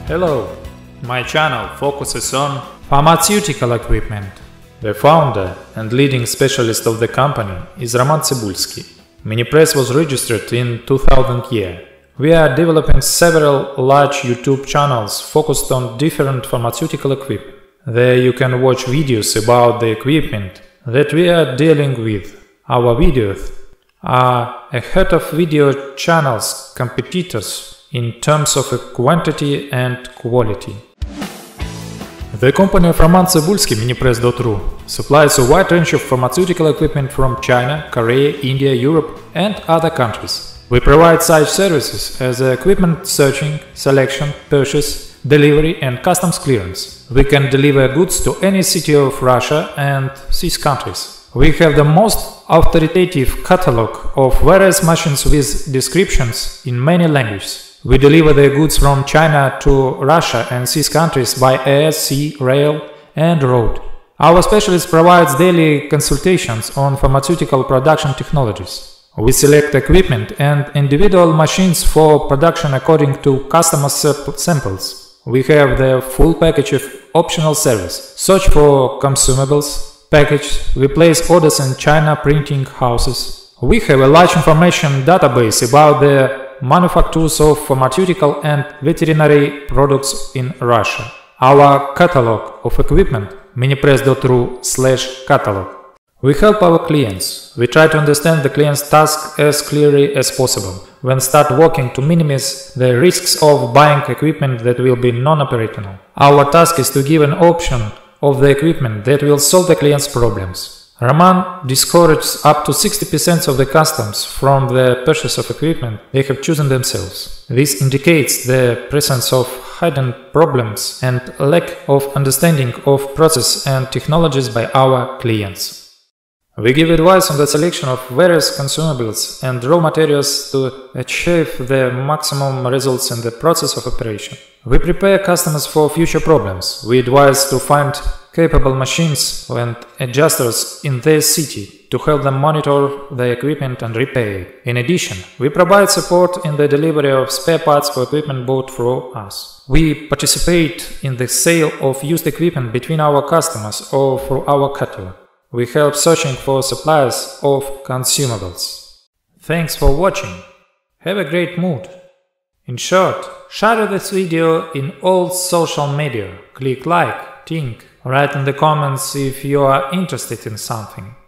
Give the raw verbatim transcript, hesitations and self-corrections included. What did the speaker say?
Hello, my channel focuses on pharmaceutical equipment. The founder and leading specialist of the company is Roman Cebulski. Minipress was registered in two thousand year. We are developing several large YouTube channels focused on different pharmaceutical equipment. There you can watch videos about the equipment that we are dealing with. Our videos are ahead of video channels competitors in terms of quantity and quality. The company of Roman Cebulski, Minipress dot ru, supplies a wide range of pharmaceutical equipment from China, Korea, India, Europe and other countries. We provide such services as equipment searching, selection, purchase, delivery and customs clearance. We can deliver goods to any city of Russia and these countries. We have the most authoritative catalog of various machines with descriptions in many languages. We deliver the goods from China to Russia and these countries by air, sea, rail and road. Our specialist provides daily consultations on pharmaceutical production technologies. We select equipment and individual machines for production according to customer samples. We have the full package of optional service. Search for consumables, package, we place orders in China printing houses. We have a large information database about the manufacturers of pharmaceutical and veterinary products in Russia. Our catalog of equipment, minipress dot ru slash catalog. We help our clients. We try to understand the client's task as clearly as possible, when start working to minimize the risks of buying equipment that will be non-operational. Our task is to give an option of the equipment that will solve the client's problems. Roman discourages up to sixty percent of the customers from the purchase of equipment they have chosen themselves. This indicates the presence of hidden problems and lack of understanding of process and technologies by our clients. We give advice on the selection of various consumables and raw materials to achieve the maximum results in the process of operation. We prepare customers for future problems. We advise to find capable machines and adjusters in their city to help them monitor the equipment and repair it. In addition, we provide support in the delivery of spare parts for equipment bought through us. We participate in the sale of used equipment between our customers or through our catalog. We help searching for suppliers of consumables. Thanks for watching. Have a great mood. In short, share this video in all social media. Click like, think, write in the comments if you are interested in something.